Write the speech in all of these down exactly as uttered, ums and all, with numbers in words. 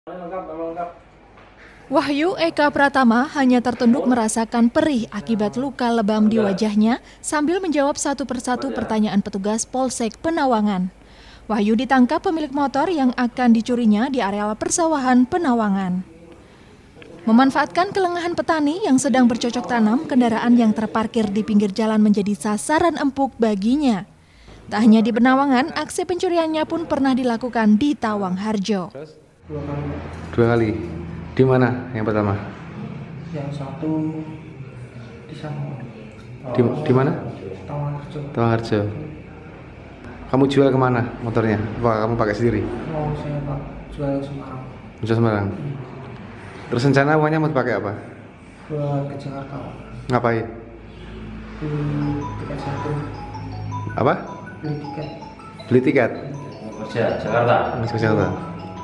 Wahyu Eka Pratama hanya tertunduk merasakan perih akibat luka lebam di wajahnya sambil menjawab satu persatu pertanyaan petugas Polsek Penawangan. Wahyu ditangkap pemilik motor yang akan dicurinya di areal persawahan Penawangan. Memanfaatkan kelengahan petani yang sedang bercocok tanam, kendaraan yang terparkir di pinggir jalan menjadi sasaran empuk baginya. Tak hanya di Penawangan, aksi pencuriannya pun pernah dilakukan di Tawangharjo. Dua kali. Di mana yang pertama? Yang satu di sana. Di, di mana? Tawangharjo. Tawangharjo. Kamu jual kemana motornya? Apa kamu pakai sendiri? Mau saya pak jual Semarang. Jual Semarang. Terus rencana uangnya mau dipakai apa? Buat ke Jakarta. Ngapain? Beli tiket satu. Apa? Beli tiket. Beli tiket? Kerja Jakarta. Masuk ke Jakarta.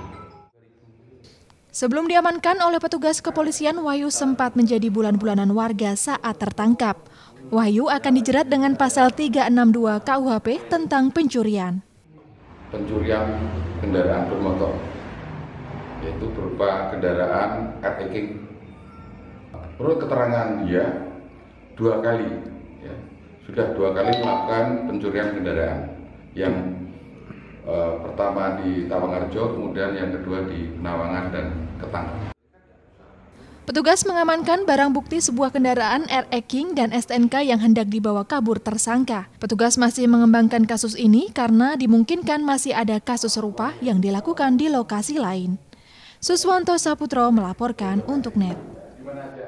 Sebelum diamankan oleh petugas kepolisian, Wahyu sempat menjadi bulan-bulanan warga saat tertangkap. Wahyu akan dijerat dengan pasal tiga enam dua K U H P tentang pencurian. Pencurian kendaraan bermotor, yaitu berupa kendaraan at-eking. Menurut keterangan dia, dua kali, ya, sudah dua kali melakukan pencurian kendaraan. Yang eh, pertama di Tawangharjo, kemudian yang kedua di Penawangan dan Ketang. Petugas mengamankan barang bukti sebuah kendaraan R-Eking dan S T N K yang hendak dibawa kabur tersangka. Petugas masih mengembangkan kasus ini karena dimungkinkan masih ada kasus serupa yang dilakukan di lokasi lain. Suswanto Saputro melaporkan untuk N E T.